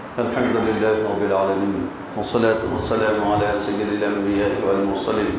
الحمد لله رب العالمين، والصلاة والسلام على سيد الأنبياء والمرسلين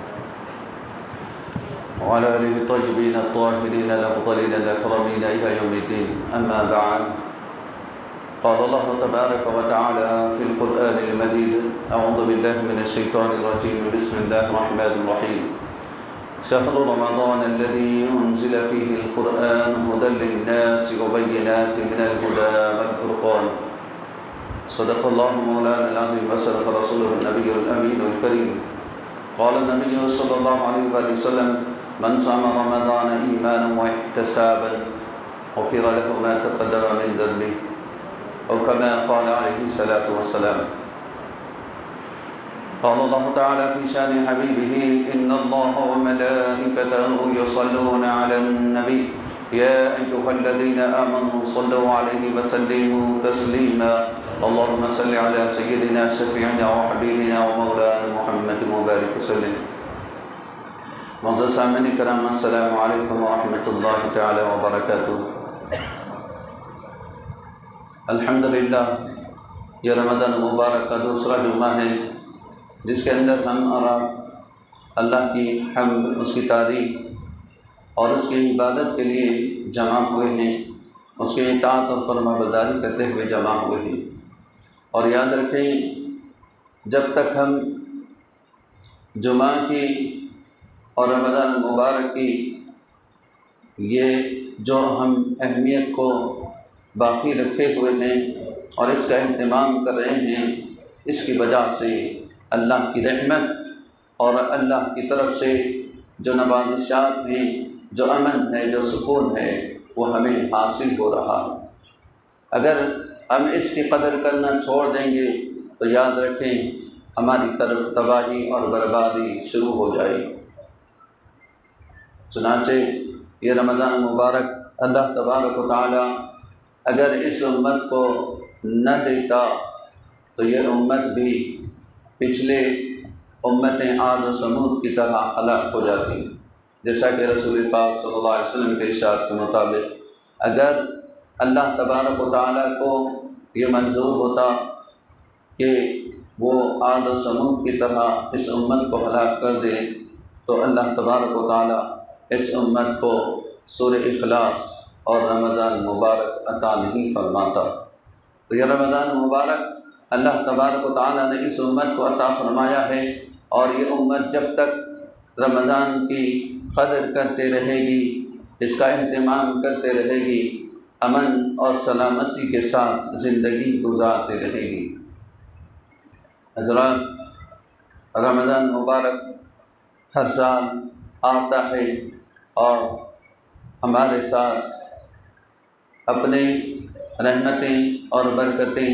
وعلى آله الطيبين الطاهرين الأفضلين الأكرمين إلى يوم الدين. أما بعد، قال الله تبارك وتعالى في القرآن المجيد: أعوذ بالله من الشيطان الرجيم، بسم الله الرحمن الرحيم. شهر رمضان الذي أنزل فيه القرآن هدى للناس وبينات من الهدى والفرقان. صدق الله مولانا العظيم وصدق رسوله النبي الأمين الكريم. قال النبي صلى الله عليه وسلم: من صام رمضان إيمانا واحتسابا غفر له ما تقدم من ذنبه، أو كما قال عليه الصلاة والسلام. قال الله تعالى في شان حبيبه: إن الله وملائكته يصلون على النبي يا أيها الذين آمنوا صلوا عليه وسلموا تسليما. اللهم صل على سيدنا شفيعنا وحبيبنا ومولانا محمد مبارك وسلم. معزز سامعین کرام، السلام علیکم ورحمۃ اللہ تعالی وبرکاتہ. الحمدللہ، یہ رمضان مبارک کا دوسرا جمعہ ہے جس کے اندر ہم اور آپ اللہ کی حمد، اس کی تعریف اور اس کی عبادت کے لیے جمع ہوئے ہیں، اس کی اطاعت اور فرما برداری کرتے ہوئے جمع ہوئے ہیں. اور یاد رکھیں، جب تک ہم جمعہ کی اور رمضان مبارک کی یہ جو ہم اہمیت کو باقی رکھے ہوئے ہیں اور اس کا اہتمام کر رہے ہیں، اس کی وجہ سے اللہ کی رحمت اور اللہ کی طرف سے جو نوازشات ہیں، جو امن ہے، جو سکون ہے، وہ ہمیں حاصل ہو رہا ہے. اگر ہم اس کی قدر کرنا چھوڑ دیں گے تو یاد رکھیں ہماری طرف تباہی اور بربادی شروع ہو جائے گی. چنانچہ یہ رمضان مبارک اللہ تبارک و تعالی اگر اس امت کو نہ دیتا تو یہ امت بھی پچھلے امتیں عاد و سمود کی طرح ہلاک ہو جاتی. جیسا کہ رسول پاک صلی اللہ علیہ وسلم کے ارشاد کے مطابق اگر اللہ تبارک و تعالی کو یہ منظور ہوتا کہ وہ عاد و سمود کی طرح اس امت کو ہلاک کر دے تو اللہ تبارک و تعالی اس امت کو سورہ اخلاص اور رمضان مبارک عطا نہیں فرماتا. تو یہ رمضان مبارک اللہ تبارک و تعالی نے اس امت کو عطا فرمایا ہے، اور یہ امت جب تک رمضان کی قدر کرتے رہے گی، اس کا اہتمام کرتے رہے گی، امن اور سلامتی کے ساتھ زندگی گزارتے رہے گی. حضرات، رمضان مبارک ہر سال آتا ہے اور ہمارے ساتھ اپنے رحمتیں اور برکتیں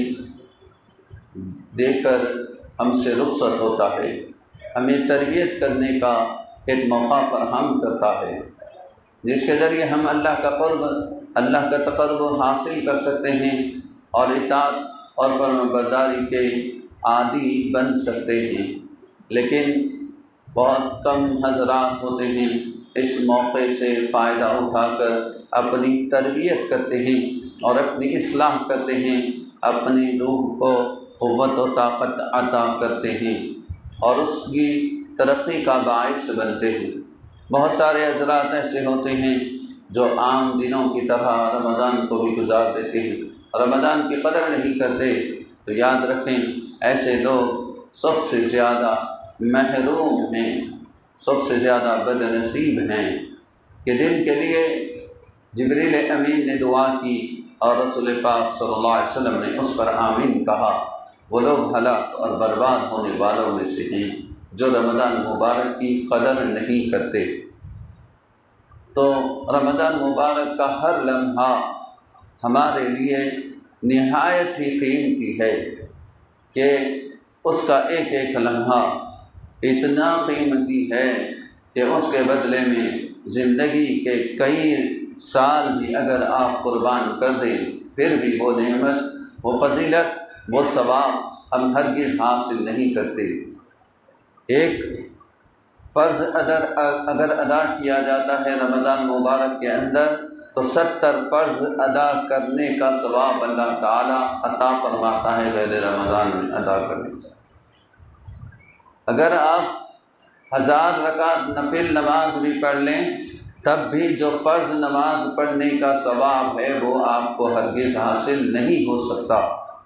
دے کر ہم سے رخصت ہوتا ہے، ہمیں تربیت کرنے کا ایک موقع فراہم کرتا ہے، جس کے ذریعے ہم اللہ کا قرب، اللہ کا تقرب حاصل کر سکتے ہیں اور اطاعت اور فرما برداری کے عادی بن سکتے ہیں. لیکن بہت کم حضرات ہوتے ہیں اس موقع سے فائدہ اٹھا کر اپنی تربیت کرتے ہیں اور اپنی اصلاح کرتے ہیں، اپنی روح کو قوت و طاقت عطا کرتے ہیں اور اس کی ترقی کا باعث بنتے ہیں. بہت سارے حضرات ایسے ہوتے ہیں جو عام دنوں کی طرح رمضان کو بھی گزار دیتے ہیں، رمضان کی قدر نہیں کرتے. تو یاد رکھیں ایسے لوگ سب سے زیادہ محروم ہیں، سب سے زیادہ بد نصیب ہیں کہ جن کے لیے جبریل امین نے دعا کی اور رسول پاک صلی اللہ علیہ وسلم نے اس پر آمین کہا. وہ لوگ ہلاک اور برباد ہونے والوں میں سے ہیں جو رمضان مبارک کی قدر نہیں کرتے. تو رمضان مبارک کا ہر لمحہ ہمارے لیے نہایت ہی قیمتی ہے کہ اس کا ایک ایک لمحہ اتنا قیمتی ہے کہ اس کے بدلے میں زندگی کے کئی سال بھی اگر آپ قربان کر دیں پھر بھی وہ نعمت، وہ فضیلت، وہ ثواب ہم ہرگز حاصل نہیں کرتے. ایک فرض اگر ادا کیا جاتا ہے رمضان مبارک کے اندر تو 70 فرض ادا کرنے کا ثواب اللہ تعالیٰ عطا فرماتا ہے غیر رمضان میں ادا کرنے کا۔ اگر آپ 1000 رکعت نفل نماز بھی پڑھ لیں تب بھی جو فرض نماز پڑھنے کا ثواب ہے وہ آپ کو ہرگز حاصل نہیں ہو سکتا۔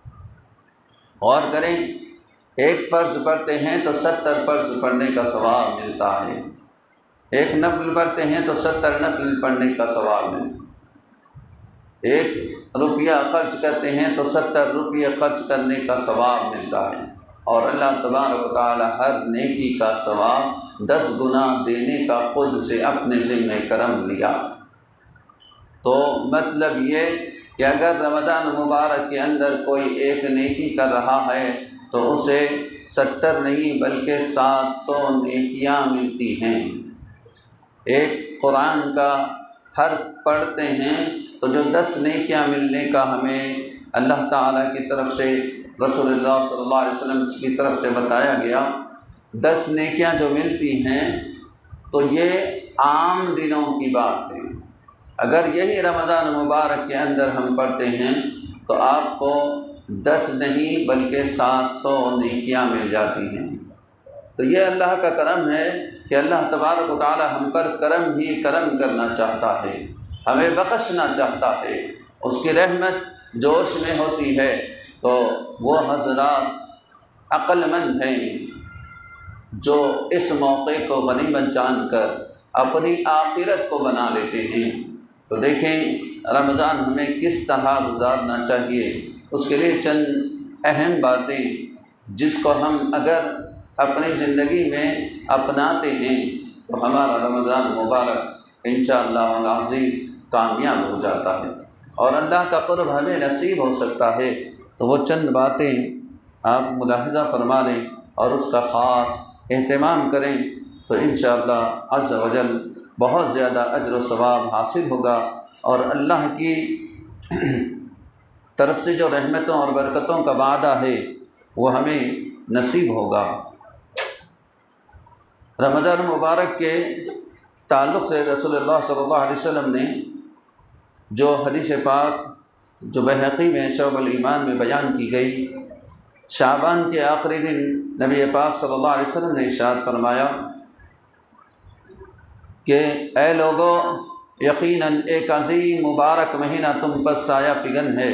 غور کریں، ایک فرض پڑھتے ہیں تو 70 فرض پڑھنے کا ثواب ملتا ہے، ایک نفل پڑھتے ہیں تو 70 نفل پڑھنے کا ثواب ملتا ہے، 1 روپیہ خرچ کرتے ہیں تو 70 روپیہ خرچ کرنے کا ثواب ملتا ہے، اور اللہ تبارک و تعالی ہر نیکی کا ثواب 10 گنا دینے کا خود سے اپنے ذمہ کرم لیا۔ تو مطلب یہ کہ اگر رمضان مبارک کے اندر کوئی ایک نیکی کر رہا ہے تو اسے 70 نہیں بلکہ 700 نیکیاں ملتی ہیں۔ ایک قرآن کا حرف پڑھتے ہیں تو جو 10 نیکیاں ملنے کا ہمیں اللہ تعالیٰ کی طرف سے، رسول اللہ صلی اللہ علیہ وسلم کی طرف سے بتایا گیا، 10 نیکیاں جو ملتی ہیں تو یہ عام دنوں کی بات ہے۔ اگر یہی رمضان مبارک کے اندر ہم پڑھتے ہیں تو آپ کو 10 نہیں بلکہ 700 نیکیاں مل جاتی ہیں۔ تو یہ اللہ کا کرم ہے کہ اللہ تبارک و تعالی ہم پر کرم ہی کرم کرنا چاہتا ہے، ہمیں بخشنا چاہتا ہے، اس کی رحمت جوش میں ہوتی ہے تو وہ حضرات عقل مند ہیں جو اس موقع کو غنیمت جان کر اپنی آخرت کو بنا لیتے ہیں۔ تو دیکھیں رمضان ہمیں کس طرح گزارنا چاہیے، اس کے لیے چند اہم باتیں جس کو ہم اگر اپنی زندگی میں اپناتے ہیں تو ہمارا رمضان مبارک انشاءاللہ العزیز کامیاب ہو جاتا ہے اور اللہ کا قرب ہمیں نصیب ہو سکتا ہے۔ تو وہ چند باتیں آپ ملاحظہ فرما لیں اور اس کا خاص اہتمام کریں تو انشاءاللہ عز و جل بہت زیادہ اجر و ثواب حاصل ہوگا، اور اللہ کی طرف سے جو رحمتوں اور برکتوں کا وعدہ ہے وہ ہمیں نصیب ہوگا۔ رمضان مبارک کے تعلق سے رسول اللہ صلی اللہ علیہ وسلم نے جو حدیث پاک جو بحقی میں شعب الایمان میں بیان کی گئی، شعبان کے آخری دن نبی پاک صلی اللہ علیہ وسلم نے ارشاد فرمایا کہ اے لوگو، یقیناً ایک عظیم مبارک مہینہ تم پر سایہ فگن ہے،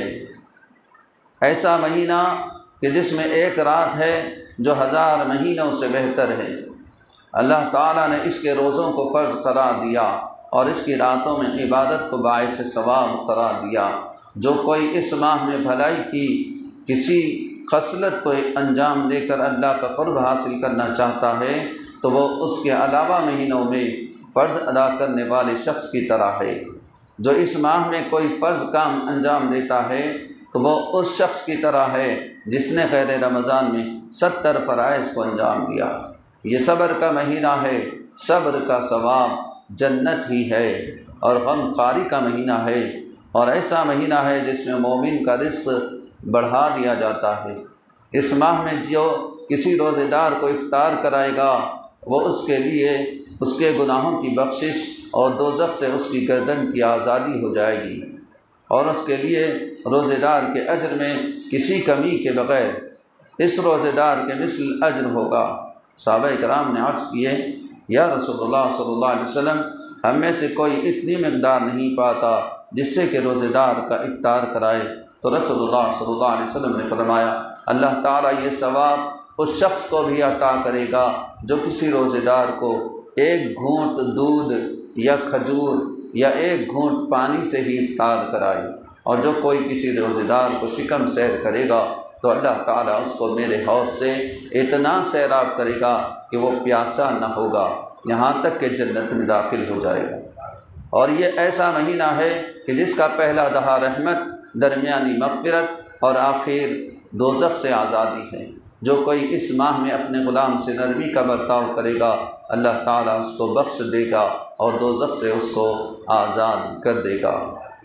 ایسا مہینہ کہ جس میں ایک رات ہے جو 1000 مہینوں سے بہتر ہے۔ اللہ تعالیٰ نے اس کے روزوں کو فرض قرار دیا اور اس کی راتوں میں عبادت کو باعث ثواب قرار دیا۔ جو کوئی اس ماہ میں بھلائی کی کسی خصلت کو انجام دے کر اللہ کا قرب حاصل کرنا چاہتا ہے تو وہ اس کے علاوہ مہینوں میں فرض ادا کرنے والے شخص کی طرح ہے۔ جو اس ماہ میں کوئی فرض کام انجام دیتا ہے تو وہ اس شخص کی طرح ہے جس نے غیر رمضان میں 70 فرائض کو انجام دیا۔ یہ صبر کا مہینہ ہے، صبر کا ثواب جنت ہی ہے، اور غم خواری کا مہینہ ہے، اور ایسا مہینہ ہے جس میں مومن کا رزق بڑھا دیا جاتا ہے۔ اس ماہ میں جو کسی روزے دار کو افطار کرائے گا وہ اس کے لیے اس کے گناہوں کی بخشش اور دوزخ سے اس کی گردن کی آزادی ہو جائے گی، اور اس کے لیے روزے دار کے اجر میں کسی کمی کے بغیر اس روزے دار کے مثل اجر ہوگا۔ صحابہ کرام نے عرض کیے، یا رسول اللہ صلی اللہ علیہ وسلم، ہم میں سے کوئی اتنی مقدار نہیں پاتا جس سے کہ روزے دار کا افطار کرائے، تو رسول اللہ صلی اللہ علیہ وسلم نے فرمایا اللہ تعالیٰ یہ ثواب اس شخص کو بھی عطا کرے گا جو کسی روزے دار کو 1 گھونٹ دودھ یا کھجور یا 1 گھونٹ پانی سے ہی افطار کرائے، اور جو کوئی کسی روزے دار کو شکم سیر کرے گا تو اللہ تعالیٰ اس کو میرے حوض سے اتنا سیراب کرے گا کہ وہ پیاسا نہ ہوگا یہاں تک کہ جنت میں داخل ہو جائے گا۔ اور یہ ایسا مہینہ ہے کہ جس کا پہلا دہا رحمت، درمیانی مغفرت اور آخر دوزخ سے آزادی ہے۔ جو کوئی اس ماہ میں اپنے غلام سے نرمی کا برتاؤ کرے گا اللہ تعالیٰ اس کو بخش دے گا اور دوزخ سے اس کو آزاد کر دے گا۔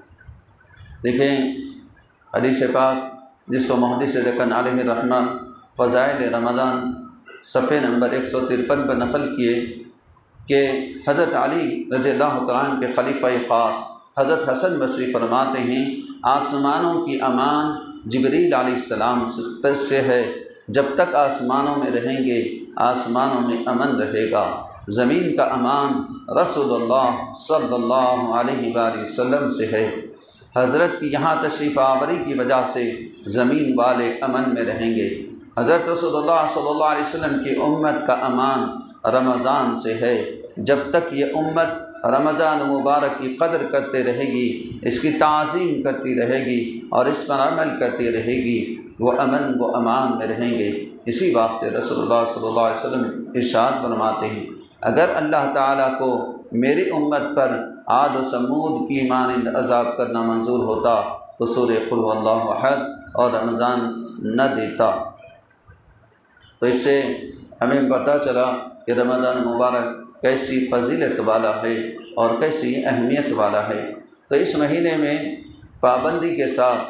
دیکھیں حدیث پاک جس کو محدث دکن علیہ الرحمہ فضائل رمضان صفحے نمبر 153 پر نقل کیے کہ حضرت علی رضی اللہ تعالیٰ عنہ کے خلیفہ خاص حضرت حسن بصری فرماتے ہیں آسمانوں کی امان جبریل علیہ السلام سے ہے، جب تک آسمانوں میں رہیں گے آسمانوں میں امن رہے گا۔ زمین کا امان رسول اللہ صلی اللہ علیہ وآلہ وسلم سے ہے، حضرت کی یہاں تشریف آوری کی وجہ سے زمین والے امن میں رہیں گے۔ حضرت رسول اللہ صلی اللہ علیہ وسلم کی امت کا امان رمضان سے ہے، جب تک یہ امت رمضان مبارک کی قدر کرتے رہے گی، اس کی تعظیم کرتی رہے گی اور اس پر عمل کرتی رہے گی، وہ امن و امان میں رہیں گے۔ اسی واسطے رسول اللہ صلی اللہ علیہ وسلم ارشاد فرماتے ہیں اگر اللہ تعالیٰ کو میری امت پر عاد و ثمود کی مانند عذاب کرنا منظور ہوتا تو سورہ قل هو اللہ احد اور رمضان نہ دیتا۔ تو اس سے ہمیں پتہ چلا کہ رمضان مبارک کیسی فضیلت والا ہے اور کیسی اہمیت والا ہے۔ تو اس مہینے میں پابندی کے ساتھ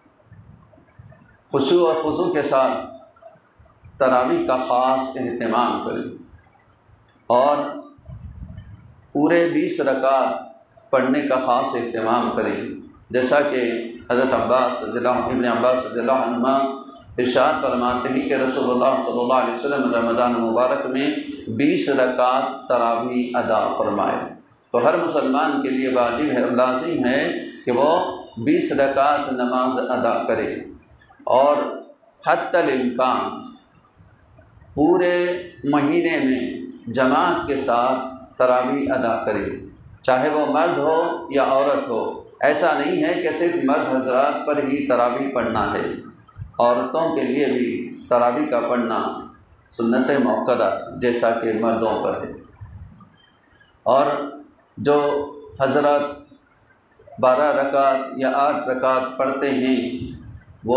خشوع اور خضوع کے ساتھ تراویح کا خاص اہتمام کریں اور پورے 20 رکعت پڑھنے کا خاص اہتمام کریں، جیسا کہ حضرت ابن عباس رضی اللہ عنہما ارشاد فرماتے ہیں کہ رسول اللہ صلی اللہ علیہ وسلم رمضان مبارک میں 20 رکعت تراویح ادا فرمائے۔ تو ہر مسلمان کے لیے واجب ہے اور لازم ہے کہ وہ 20 رکعت نماز ادا کرے اور حتی الامکان پورے مہینے میں جماعت کے ساتھ تراویح ادا کرے، چاہے وہ مرد ہو یا عورت ہو۔ ایسا نہیں ہے کہ صرف مرد حضرات پر ہی تراویح پڑھنا ہے، عورتوں کے لیے بھی تراویح کا پڑھنا سنت موقدہ جیسا کہ مردوں پر ہے۔ اور جو حضرات 12 رکعت یا 8 رکعت پڑھتے ہیں وہ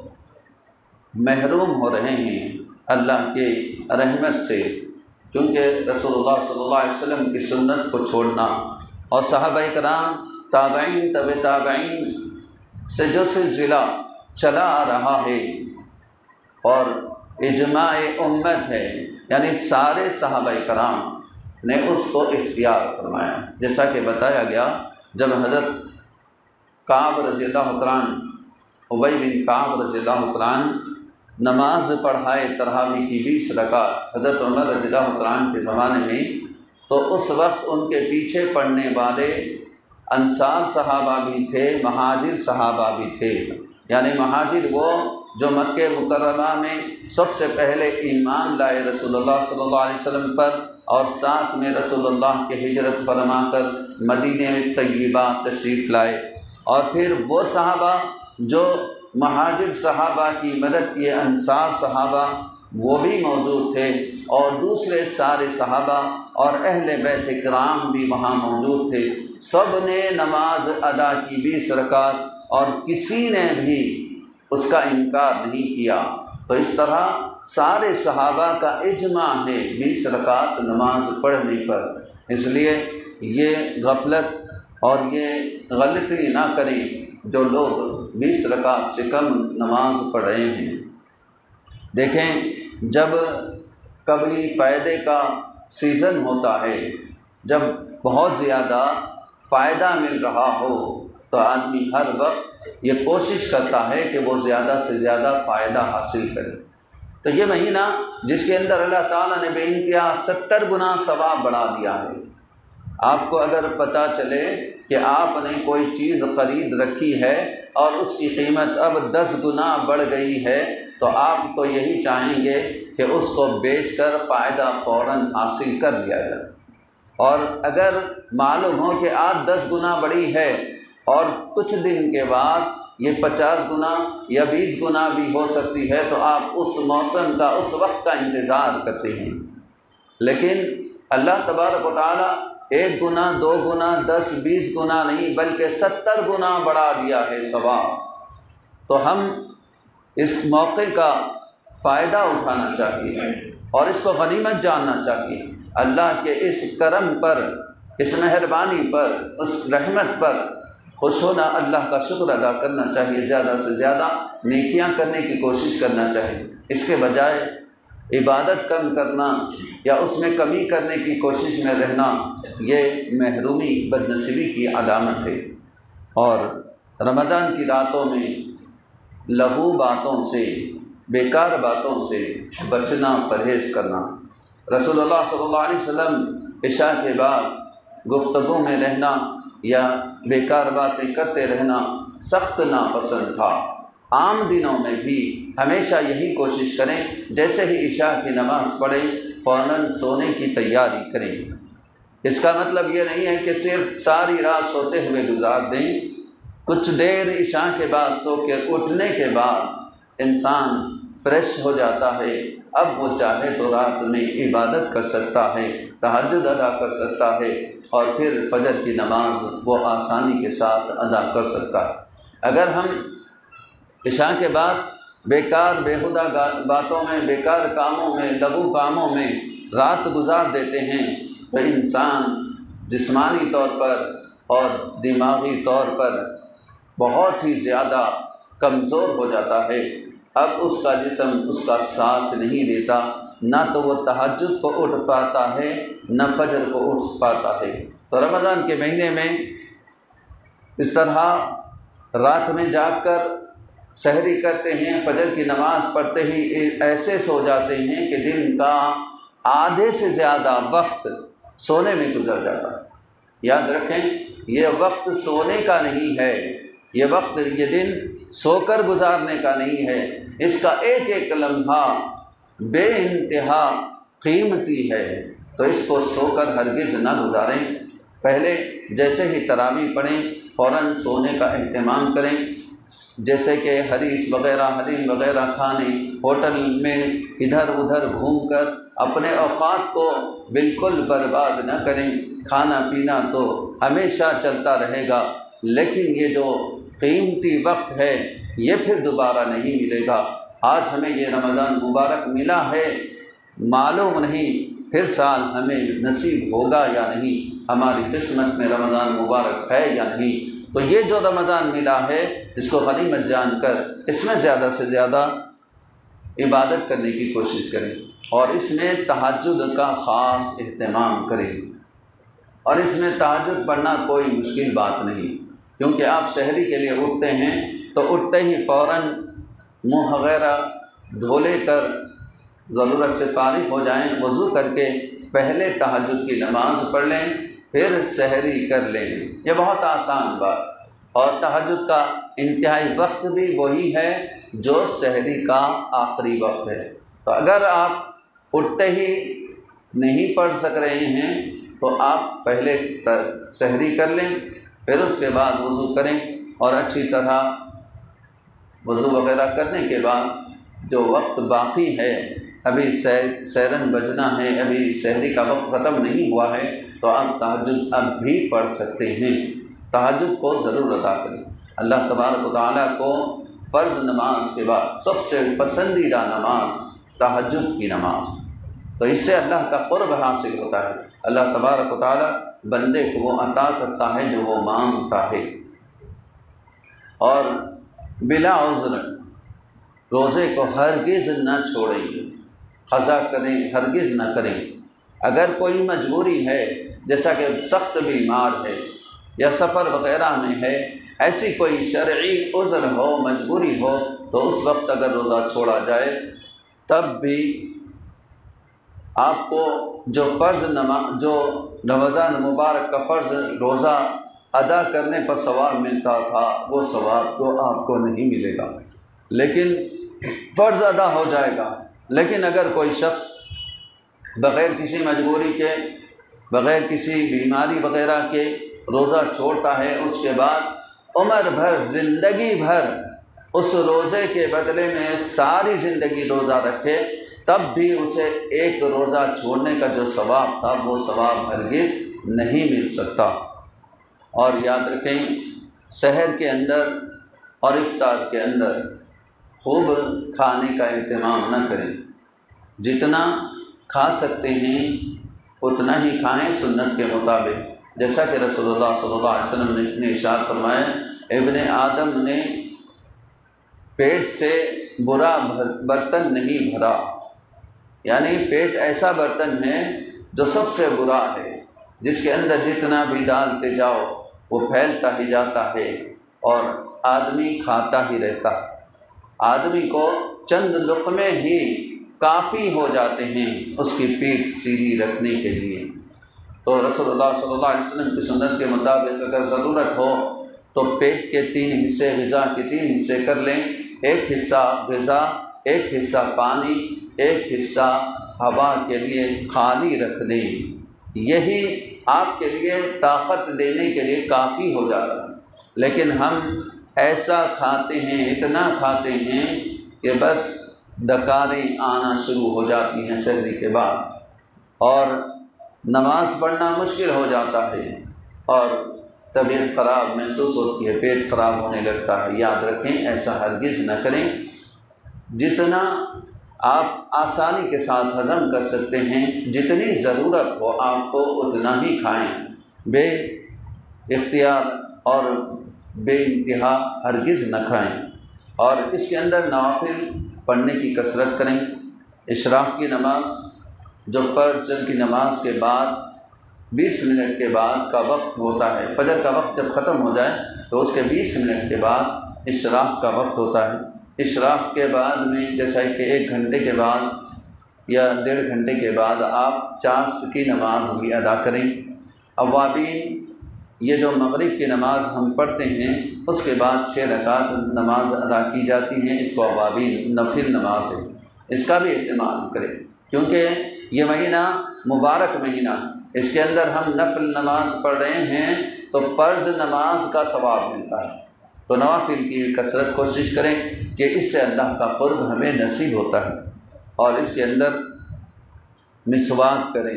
محروم ہو رہے ہیں اللہ کے رحمت سے، کیونکہ رسول اللہ صلی اللہ علیہ وسلم کی سنت کو چھوڑنا اور صحابہ کرام تابعین تبع تابعین سے جو سلسلہ چلا آ رہا ہے اور اجماع امت ہے، یعنی سارے صحابہ کرام نے اس کو اختیار فرمایا، جیسا کہ بتایا گیا جب حضرت کعب رضی اللہ تعالیٰ عنہ ابی بن کعب رضی اللہ تعالیٰ عنہ نماز پڑھائے تراویح کی 20 رکعت حضرت عمر رضی اللہ تعالیٰ عنہ کے زمانے میں، تو اس وقت ان کے پیچھے پڑھنے والے انصار صحابہ بھی تھے، مہاجر صحابہ بھی تھے، یعنی مہاجر وہ جو مکہ مکرمہ میں سب سے پہلے ایمان لائے رسول اللہ صلی اللہ علیہ وسلم پر، اور ساتھ میں رسول اللہ کے ہجرت فرما کر مدینہ طیبہ تشریف لائے، اور پھر وہ صحابہ جو مہاجر صحابہ کی مدد کیے انصار صحابہ وہ بھی موجود تھے، اور دوسرے سارے صحابہ اور اہل بیت کرام بھی وہاں موجود تھے۔ سب نے نماز ادا کی 20 رکعت اور کسی نے بھی اس کا انکار نہیں کیا۔ تو اس طرح سارے صحابہ کا اجماع ہے 20 رکعت نماز پڑھنے پر، اس لیے یہ غفلت اور یہ غلطی نہ کریں جو لوگ 20 رکعت سے کم نماز پڑھ رہے ہیں۔ دیکھیں جب کبھی فائدے کا سیزن ہوتا ہے، جب بہت زیادہ فائدہ مل رہا ہو تو آدمی ہر وقت یہ کوشش کرتا ہے کہ وہ زیادہ سے زیادہ فائدہ حاصل کرے۔ تو یہ مہینہ جس کے اندر اللہ تعالیٰ نے بے انتہا 70 گنا ثواب بڑھا دیا ہے۔ آپ کو اگر پتہ چلے کہ آپ نے کوئی چیز خرید رکھی ہے اور اس کی قیمت اب 10 گنا بڑھ گئی ہے تو آپ تو یہی چاہیں گے کہ اس کو بیچ کر فائدہ فوراً حاصل کر لیا جائے، اور اگر معلوم ہو کہ آج 10 گنا بڑھی ہے اور کچھ دن کے بعد یہ 50 گنا یا 20 گنا بھی ہو سکتی ہے تو آپ اس موسم کا اس وقت کا انتظار کرتے ہیں۔ لیکن اللہ تبارک و تعالیٰ 1 گنا 2 گنا 10 20 گنا نہیں بلکہ 70 گنا بڑھا دیا ہے ثواب۔ تو ہم اس موقع کا فائدہ اٹھانا چاہیے اور اس کو غنیمت جاننا چاہیے۔ اللہ کے اس کرم پر، اس مہربانی پر، اس رحمت پر خوش ہونا، اللہ کا شکر ادا کرنا چاہیے، زیادہ سے زیادہ نیکیاں کرنے کی کوشش کرنا چاہیے۔ اس کے بجائے عبادت کم کرنا یا اس میں کمی کرنے کی کوشش میں رہنا یہ محرومی بدنصیبی کی علامت ہے۔ اور رمضان کی راتوں میں لغو باتوں سے، بیکار باتوں سے بچنا، پرہیز کرنا۔ رسول اللہ صلی اللہ علیہ وسلم عشاء کے بعد گفتگو میں رہنا یا بیکار باتیں کرتے رہنا سخت ناپسند تھا۔ عام دنوں میں بھی ہمیشہ یہی کوشش کریں، جیسے ہی عشاء کی نماز پڑھیں فوراً سونے کی تیاری کریں۔ اس کا مطلب یہ نہیں ہے کہ صرف ساری رات سوتے ہوئے گزار دیں۔ کچھ دیر عشاء کے بعد سو کے اٹھنے کے بعد انسان فریش ہو جاتا ہے، اب وہ چاہے تو رات میں عبادت کر سکتا ہے، تہجد ادا کر سکتا ہے، اور پھر فجر کی نماز وہ آسانی کے ساتھ ادا کر سکتا ہے۔ اگر ہم عشاء کے بعد بیکار بیہودہ باتوں میں، بیکار کاموں میں، لغو کاموں میں رات گزار دیتے ہیں تو انسان جسمانی طور پر اور دماغی طور پر بہت ہی زیادہ کمزور ہو جاتا ہے۔ اب اس کا جسم اس کا ساتھ نہیں دیتا، نہ تو وہ تہجد کو اٹھ پاتا ہے نہ فجر کو اٹھ پاتا ہے۔ تو رمضان کے مہینے میں اس طرح رات میں جاگ کر سحری کرتے ہیں، فجر کی نماز پڑھتے ہی ایسے سو جاتے ہیں کہ دن کا آدھے سے زیادہ وقت سونے میں گزر جاتا ہے۔ یاد رکھیں، یہ وقت سونے کا نہیں ہے، یہ وقت، یہ دن سو کر گزارنے کا نہیں ہے۔ اس کا ایک ایک لمحہ بے انتہا قیمتی ہے، تو اس کو سو کر ہرگز نہ گزاریں۔ پہلے جیسے ہی تراویح پڑھیں فوراً سونے کا اہتمام کریں، جیسے کہ حریص وغیرہ، حلیم وغیرہ کھانے، ہوٹل میں ادھر ادھر گھوم کر اپنے اوقات کو بالکل برباد نہ کریں۔ کھانا پینا تو ہمیشہ چلتا رہے گا، لیکن یہ جو قیمتی وقت ہے یہ پھر دوبارہ نہیں ملے گا۔ آج ہمیں یہ رمضان مبارک ملا ہے، معلوم نہیں پھر سال ہمیں نصیب ہوگا یا نہیں، ہماری قسمت میں رمضان مبارک ہے یا نہیں۔ تو یہ جو رمضان ملا ہے اس کو غنیمت جان کر اس میں زیادہ سے زیادہ عبادت کرنے کی کوشش کریں، اور اس میں تہجد کا خاص اہتمام کریں۔ اور اس میں تہجد پڑھنا کوئی مشکل بات نہیں، کیونکہ آپ سحری کے لیے اٹھتے ہیں تو اٹھتے ہی فوراً منہ وغیرہ دھو لے کر ضرورت سے فارغ ہو جائیں، وضو کر کے پہلے تہجد کی نماز پڑھ لیں، پھر سحری کر لیں۔ یہ بہت آسان بات، اور تہجد کا انتہائی وقت بھی وہی ہے جو سحری کا آخری وقت ہے۔ تو اگر آپ اٹھتے ہی نہیں پڑھ سک رہے ہیں تو آپ پہلے سحری کر لیں، پھر اس کے بعد وضو کریں، اور اچھی طرح وضو وغیرہ کرنے کے بعد جو وقت باقی ہے، ابھی سیرن بجنا ہے، ابھی سحری کا وقت ختم نہیں ہوا ہے، تو آپ تہجد اب بھی پڑھ سکتے ہیں۔ تہجد کو ضرور ادا کریں۔ اللہ تبارک و تعالیٰ کو فرض نماز کے بعد سب سے پسندیدہ نماز تہجد کی نماز، تو اس سے اللہ کا قرب حاصل ہوتا ہے۔ اللہ تبارک و تعالیٰ بندے کو وہ عطا کرتا ہے جو وہ مانگتا ہے۔ اور بلا عذر روزے کو ہرگز نہ چھوڑیں، قضا کریں ہرگز نہ کریں۔ اگر کوئی مجبوری ہے، جیسا کہ سخت بیمار ہے یا سفر وغیرہ میں ہے، ایسی کوئی شرعی عذر ہو، مجبوری ہو، تو اس وقت اگر روزہ چھوڑا جائے تب بھی آپ کو جو جو رمضان مبارک کا فرض روزہ ادا کرنے پر ثواب ملتا تھا وہ ثواب تو آپ کو نہیں ملے گا، لیکن فرض ادا ہو جائے گا۔ لیکن اگر کوئی شخص بغیر کسی مجبوری کے، بغیر کسی بیماری وغیرہ کے روزہ چھوڑتا ہے، اس کے بعد عمر بھر، زندگی بھر اس روزے کے بدلے میں ساری زندگی روزہ رکھے، تب بھی اسے ایک روزہ چھوڑنے کا جو ثواب تھا وہ ثواب ہرگز نہیں مل سکتا۔ اور یاد رکھیں، سحر کے اندر اور افطار کے اندر خوب کھانے کا اہتمام نہ کریں، جتنا کھا سکتے ہیں اتنا ہی کھائیں سنت کے مطابق، جیسا کہ رسول اللہ صلی اللہ علیہ وسلم نے ارشاد فرمایا، ابن آدم نے پیٹ سے برا برتن نہیں بھرا، یعنی پیٹ ایسا برتن ہے جو سب سے برا ہے، جس کے اندر جتنا بھی ڈالتے جاؤ وہ پھیلتا ہی جاتا ہے اور آدمی کھاتا ہی رہتا ہے۔ آدمی کو چند لقمے ہی کافی ہو جاتے ہیں اس کی پیٹھ سیدھی رکھنے کے لیے۔ تو رسول اللہ صلی اللہ علیہ وسلم کی سنت کے مطابق اگر ضرورت ہو تو پیٹ کے 3 حصے، غذا کے 3 حصے کر لیں، ایک حصہ غذا، ایک حصہ پانی، ایک حصہ ہوا کے لیے خالی رکھ دیں۔ یہی آپ کے لیے طاقت دینے کے لیے کافی ہو جاتا ہے۔ لیکن ہم ایسا کھاتے ہیں، اتنا کھاتے ہیں کہ بس ڈکاریں آنا شروع ہو جاتی ہیں سحری کے بعد، اور نماز پڑھنا مشکل ہو جاتا ہے اور طبیعت خراب محسوس ہوتی ہے، پیٹ خراب ہونے لگتا ہے۔ یاد رکھیں ایسا ہرگز نہ کریں۔ جتنا آپ آسانی کے ساتھ ہضم کر سکتے ہیں، جتنی ضرورت ہو آپ کو اتنا ہی کھائیں، بے اختیار اور بے انتہا ہرگز نہ کھائیں۔ اور اس کے اندر نوافل پڑھنے کی کثرت کریں۔ اشراق کی نماز جو فجر کی نماز کے بعد 20 منٹ کے بعد کا وقت ہوتا ہے، فجر کا وقت جب ختم ہو جائے تو اس کے 20 منٹ کے بعد اشراق کا وقت ہوتا ہے۔ اشراق کے بعد میں جیسا کہ 1 گھنٹے کے بعد یا 1.5 گھنٹے کے بعد آپ چاشت کی نماز بھی ادا کریں۔ اوابین، یہ جو مغرب کی نماز ہم پڑھتے ہیں اس کے بعد 6 رکعت نماز ادا کی جاتی ہیں، اس کو اوابین نفل نماز ہے، اس کا بھی اہتمام کریں کیونکہ یہ مہینہ مبارک مہینہ، اس کے اندر ہم نفل نماز پڑھ رہے ہیں تو فرض نماز کا ثواب ملتا ہے۔ تو نوافل کی کثرت کوشش کریں کہ اس سے اللہ کا قرب ہمیں نصیب ہوتا ہے۔ اور اس کے اندر مسواک کریں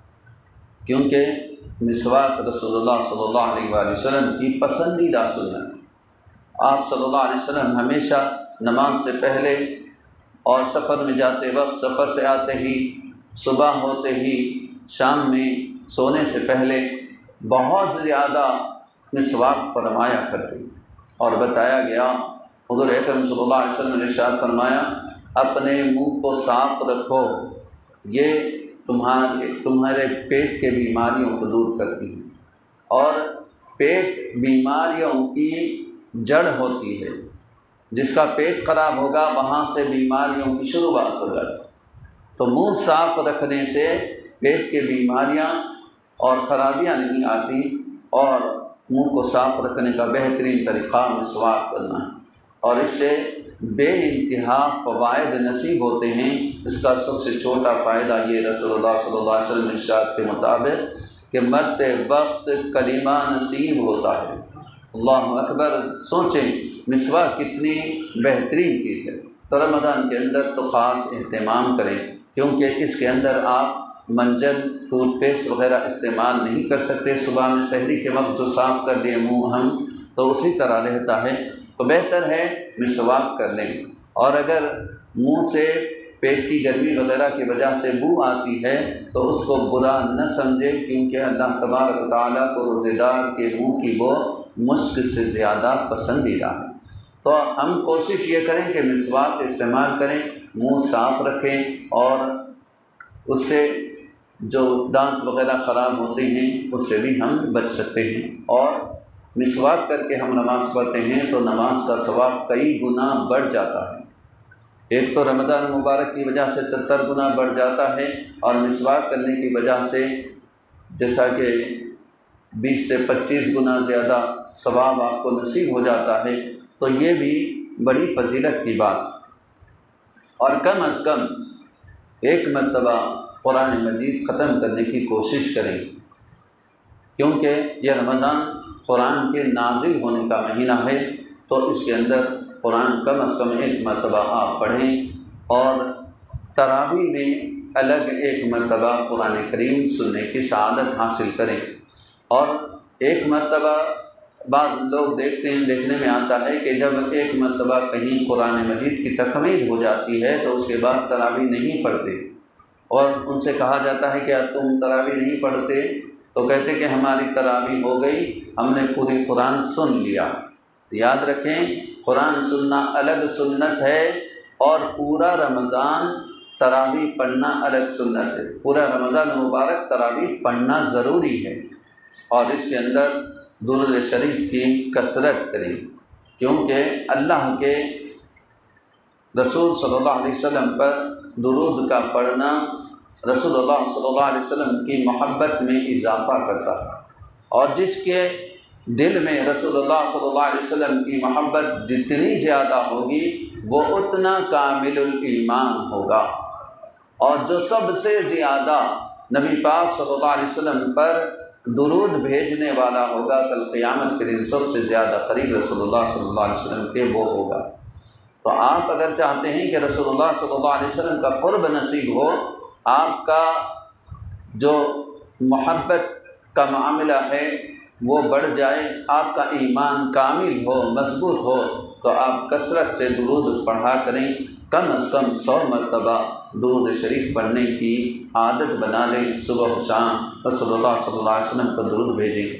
کیونکہ مسواک رسول اللہ صلی اللہ علیہ وآلہ وسلم کی پسندیدہ سنت ہے۔ آپ صلی اللہ علیہ وسلم ہمیشہ نماز سے پہلے اور سفر میں جاتے وقت، سفر سے آتے ہی، صبح ہوتے ہی، شام میں سونے سے پہلے بہت زیادہ مسواک فرمایا کرتے، اور بتایا گیا حضور اکرم صلی اللہ علیہ وسلم نے ارشاد فرمایا اپنے منہ کو صاف رکھو، یہ تمہارے پیٹ کے بیماریوں کو دور کرتی ہے، اور پیٹ بیماریوں کی جڑ ہوتی ہے، جس کا پیٹ خراب ہوگا وہاں سے بیماریوں کی شروعات ہو جاتی ہے۔ تو منہ صاف رکھنے سے پیٹ کے بیماریاں اور خرابیاں نہیں آتی، اور منہ کو صاف رکھنے کا بہترین طریقہ مسواک کرنا ہے، اور اس سے بے انتہا فوائد نصیب ہوتے ہیں۔ اس کا سب سے چھوٹا فائدہ یہ رسول اللہ صلی اللہ علیہ وسلم ارشاد کے مطابق کہ مرتے وقت کلمہ نصیب ہوتا ہے۔ اللہ اکبر! سوچیں مسواک کتنی بہترین چیز ہے۔ تو رمضان کے اندر تو خاص اہتمام کریں کیونکہ اس کے اندر آپ منجن، ٹوتھ پیسٹ وغیرہ استعمال نہیں کر سکتے۔ صبح میں سحری کے وقت جو صاف کر دیں منہ ہم تو اسی طرح رہتا ہے، تو بہتر ہے مسواک کر لیں۔ اور اگر منہ سے پیٹ کی گرمی وغیرہ کی وجہ سے بو آتی ہے تو اس کو برا نہ سمجھے کیونکہ اللہ تبارک و تعالیٰ کو روزے دار کے منہ کی بو مشک سے زیادہ پسندیدہ ہے۔ تو ہم کوشش یہ کریں کہ مسواک استعمال کریں، منہ صاف رکھیں، اور اس سے جو دانت وغیرہ خراب ہوتے ہیں اس سے بھی ہم بچ سکتے ہیں۔ اور مسواک کر کے ہم نماز پڑھتے ہیں تو نماز کا ثواب کئی گنا بڑھ جاتا ہے۔ ایک تو رمضان مبارک کی وجہ سے 70 گنا بڑھ جاتا ہے، اور مسواک کرنے کی وجہ سے جیسا کہ 20 سے 25 گنا زیادہ ثواب آپ کو نصیب ہو جاتا ہے۔ تو یہ بھی بڑی فضیلت کی بات، اور کم از کم 1 مرتبہ قرآن مجید ختم کرنے کی کوشش کریں کیونکہ یہ رمضان قرآن کے نازل ہونے کا مہینہ ہے، تو اس کے اندر قرآن کم از کم 1 مرتبہ آپ پڑھیں، اور تراویح میں الگ 1 مرتبہ قرآن کریم سننے کی سعادت حاصل کریں۔ اور 1 مرتبہ بعض لوگ دیکھنے میں آتا ہے کہ جب 1 مرتبہ کہیں قرآن مجید کی تکمیل ہو جاتی ہے تو اس کے بعد تراویح نہیں پڑھتے، اور ان سے کہا جاتا ہے کہ تم تراویح نہیں پڑھتے، تو کہتے کہ ہماری تراویح ہو گئی، ہم نے پوری قرآن سن لیا۔ یاد رکھیں قرآن سننا الگ سنت ہے، اور پورا رمضان تراویح پڑھنا الگ سنت ہے۔ پورا رمضان مبارک تراویح پڑھنا ضروری ہے، اور اس کے اندر درود شریف کی کثرت کریں، کیونکہ اللہ کے رسول صلی اللہ علیہ وسلم پر درود کا پڑھنا رسول اللہ صلی اللہ علیہ وسلم کی محبت میں اضافہ کرتا ہے، اور جس کے دل میں رسول اللہ صلی اللہ علیہ وسلم کی محبت جتنی زیادہ ہوگی وہ اتنا کامل الایمان ہوگا، اور جو سب سے زیادہ نبی پاک صلی اللہ علیہ وسلم پر درود بھیجنے والا ہوگا کل قیامت کے دن سب سے زیادہ قریب رسول اللہ صلی اللہ علیہ وسلم کے وہ ہوگا۔ تو آپ اگر چاہتے ہیں کہ رسول اللہ صلی اللہ علیہ وسلم کا قرب نصیب ہو، آپ کا جو محبت کا معاملہ ہے وہ بڑھ جائے، آپ کا ایمان کامل ہو، مضبوط ہو، تو آپ کثرت سے درود پڑھا کریں، کم از کم 100 مرتبہ درود شریف پڑھنے کی عادت بنا لیں، صبح و شام رسول اللہ صلی اللہ علیہ وسلم پر درود بھیجیں،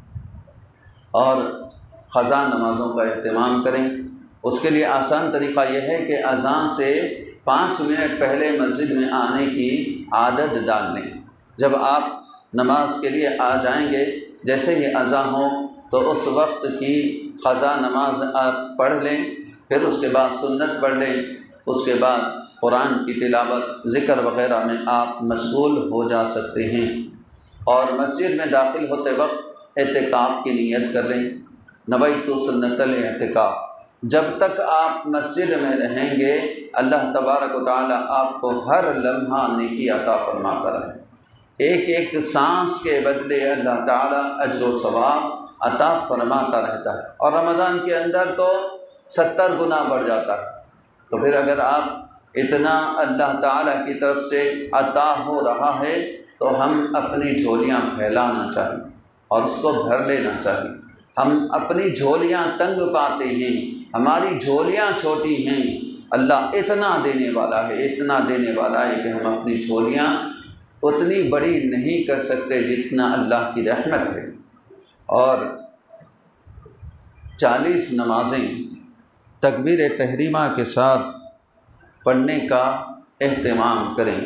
اور قضا نمازوں کا اہتمام کریں۔ اس کے لیے آسان طریقہ یہ ہے کہ اذان سے 5 منٹ پہلے مسجد میں آنے کی عادت ڈال لیں۔ جب آپ نماز کے لیے آ جائیں گے، جیسے ہی اذان ہو تو اس وقت کی قضا نماز آپ پڑھ لیں، پھر اس کے بعد سنت پڑھ لیں، اس کے بعد قرآن کی تلاوت ذکر وغیرہ میں آپ مشغول ہو جا سکتے ہیں، اور مسجد میں داخل ہوتے وقت اعتکاف کی نیت کر لیں، نویت سنت الاعتکاف۔ جب تک آپ مسجد میں رہیں گے اللہ تبارک و تعالی آپ کو ہر لمحہ نیکی عطا فرماتا رہے، ایک ایک سانس کے بدلے اللہ تعالی اجر و ثواب عطا فرماتا رہتا ہے، اور رمضان کے اندر تو 70 گنا بڑھ جاتا ہے۔ تو پھر اگر آپ اتنا اللہ تعالی کی طرف سے عطا ہو رہا ہے تو ہم اپنی جھولیاں پھیلانا چاہیے اور اس کو بھر لینا چاہیے۔ ہم اپنی جھولیاں تنگ پاتے ہیں، ہماری جھولیاں چھوٹی ہیں، اللہ اتنا دینے والا ہے، اتنا دینے والا ہے کہ ہم اپنی جھولیاں اتنی بڑی نہیں کر سکتے جتنا اللہ کی رحمت ہے۔ اور 40 نمازیں تکبیر تحریمہ کے ساتھ پڑھنے کا اہتمام کریں،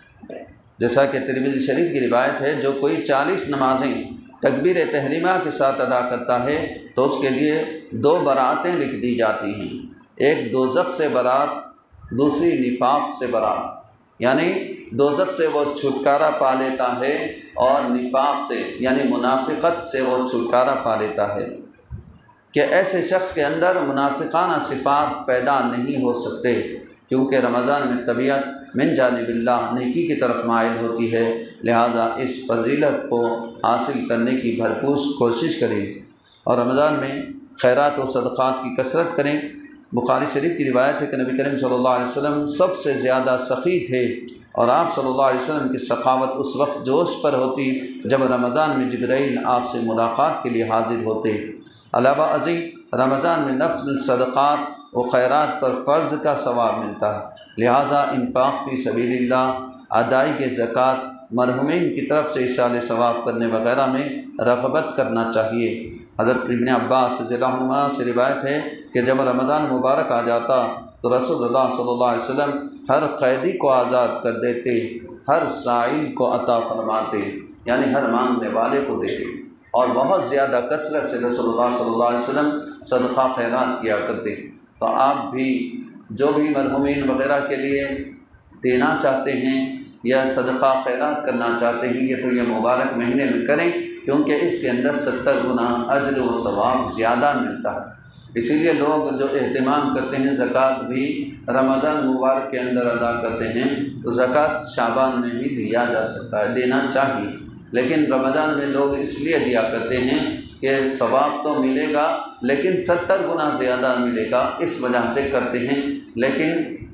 جیسا کہ ترمذی شریف کی روایت ہے، جو کوئی 40 نمازیں تکبیر تحریمہ کے ساتھ ادا کرتا ہے تو اس کے لیے 2 براتیں لکھ دی جاتی ہیں، ایک دوزخ سے برات، دوسری نفاق سے برات، یعنی دوزخ سے وہ چھٹکارا پا لیتا ہے اور نفاق سے یعنی منافقت سے وہ چھٹکارا پا لیتا ہے، کہ ایسے شخص کے اندر منافقانہ صفات پیدا نہیں ہو سکتے، کیونکہ رمضان میں طبیعت من جانب اللہ نیکی کی طرف مائل ہوتی ہے، لہٰذا اس فضیلت کو حاصل کرنے کی بھرپور کوشش کریں، اور رمضان میں خیرات و صدقات کی کثرت کریں۔ بخاری شریف کی روایت ہے کہ نبی کریم صلی اللہ علیہ وسلم سب سے زیادہ سخی تھے، اور آپ صلی اللہ علیہ وسلم کی سخاوت اس وقت جوش پر ہوتی جب رمضان میں جبرائیل آپ سے ملاقات کے لیے حاضر ہوتے۔ علاوہ ازیں رمضان میں نفل صدقات و خیرات پر فرض کا ثواب ملتا ہے، لہٰذا انفاق فی سبیل اللہ، ادائیگی زکوٰۃ، مرحومین کی طرف سے ایصال ثواب کرنے وغیرہ میں رغبت کرنا چاہیے۔ حضرت ابن عباس رضی اللہ عنہما سے روایت ہے کہ جب رمضان مبارک آ جاتا تو رسول اللہ صلی اللہ علیہ وسلم ہر قیدی کو آزاد کر دیتے، ہر سائل کو عطا فرماتے، یعنی ہر مانگنے والے کو دیتے، اور بہت زیادہ کثرت سے رسول اللہ صلی اللہ علیہ وسلم صدقہ خیرات کیا کرتے۔ تو آپ بھی جو بھی مرحومین وغیرہ کے لیے دینا چاہتے ہیں یا صدقہ خیرات کرنا چاہتے ہیں یہ تو یہ مبارک مہینے میں کریں، کیونکہ اس کے اندر 70 گنا اجر و ثواب زیادہ ملتا ہے۔ اسی لیے لوگ جو اہتمام کرتے ہیں زکوٰۃ بھی رمضان مبارک کے اندر ادا کرتے ہیں، تو زکوٰۃ شعبان میں بھی دیا جا سکتا ہے، دینا چاہیے، لیکن رمضان میں لوگ اس لیے دیا کرتے ہیں کہ ثواب تو ملے گا لیکن 70 گنا زیادہ ملے گا، اس وجہ سے کرتے ہیں، لیکن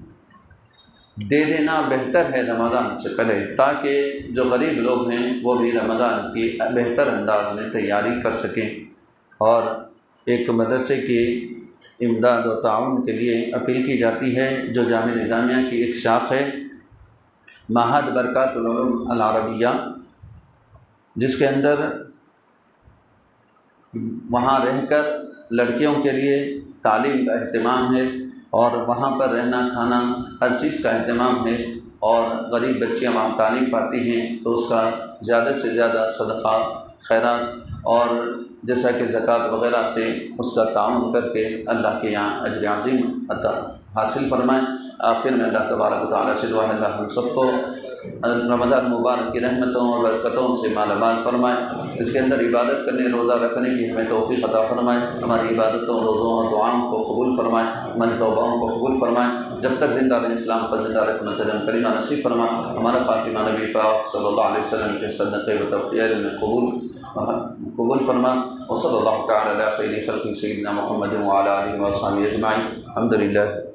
دے دینا بہتر ہے رمضان سے پہلے، تاکہ جو غریب لوگ ہیں وہ بھی رمضان کی بہتر انداز میں تیاری کر سکیں۔ اور ایک مدرسے کی امداد و تعاون کے لیے اپیل کی جاتی ہے، جو جامعہ نظامیہ کی ایک شاخ ہے معہد برکات العلوم العربیہ، جس کے اندر وہاں رہ کر لڑکیوں کے لیے تعلیم کا اہتمام ہے، اور وہاں پر رہنا کھانا ہر چیز کا اہتمام ہے۔ اور غریب بچیاں وہاں تعلیم پاتی ہیں تو اس کا زیادہ سے زیادہ صدقہ خیرات اور جیسا کہ زکوٰۃ وغیرہ سے اس کا تعاون کر کے اللہ کے یہاں اجر عظیم عطا حاصل فرمائیں۔ آخر میں اللہ تبارک و تعالیٰ سے دعا ہے اللہ ہم سب کو رمضان مبارک کی رحمتوں اور برکتوں سے مالا مال فرمائے، اس کے اندر عبادت کرنے روزہ رکھنے کی ہمیں توفیق عطا فرمائے، ہماری عبادتوں روزوں اور دعاؤں کو قبول فرمائے، ہماری توباؤں کو قبول فرمائے، جب تک زندہ رہیں اسلام پر زندہ رکھنا تجرم کریمہ نصیب فرمائے، ہمارا خاتمہ نبی پاک صلی اللہ علیہ وسلم کے صدقے و تفضیل میں قبول فرما، وصلی اللہ تعالی علی خیر خلق سیدنا محمد وعلی آلہ وصحبہ اجمعین، الحمدللہ۔